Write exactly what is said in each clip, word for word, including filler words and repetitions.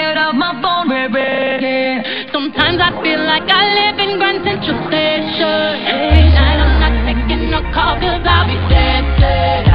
get off my phone, baby. Sometimes I feel like I live in Grand Central Station. Tonight I'm not taking no call, cause I'll be dancing.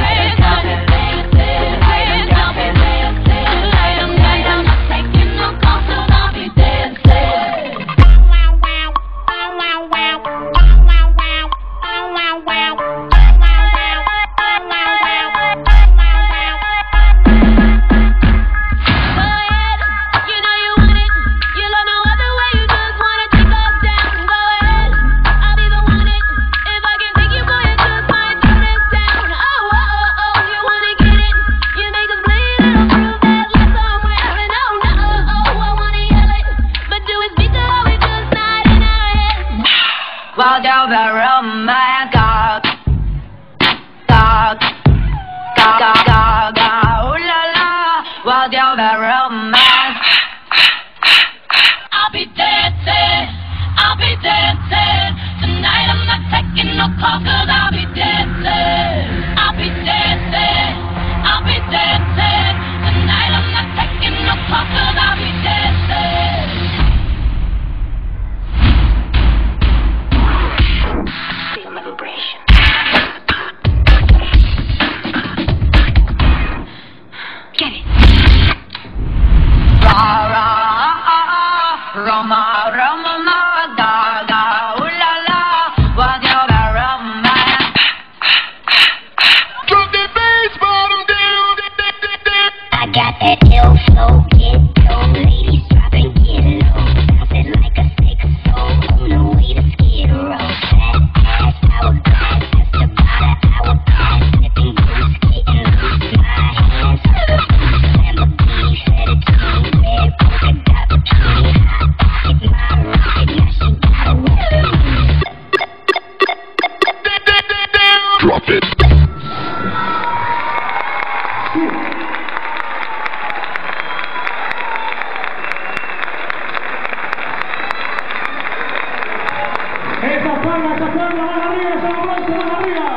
While you're very romance, go, go, go, go, go, go, ooh la la. While you're very romance, I'll be dancing, I'll be dancing. Tonight I'm not taking no call, cause I'll be dancing, I'll be dancing, I'll be dancing. Tonight I'm not taking no call, cause I'll be dancing. Roma, Roma, ga, ga, ooh la la, while you're the romance. Drop that bass bottom down. I got that ill flow, get low, ladies drop and get low, bouncing like a snake soul, on the way to Skid Row. Fat ass, hourglass, just about an hourglass, sniffing goose, getting loose, my hands up the boots, Lamborghini, Fettuccine, red polka dot bikini, hot pocket, my rocket, now she got a weapon. Drop it. Esa palma, esa palma, más arriba, esa palma, más arriba.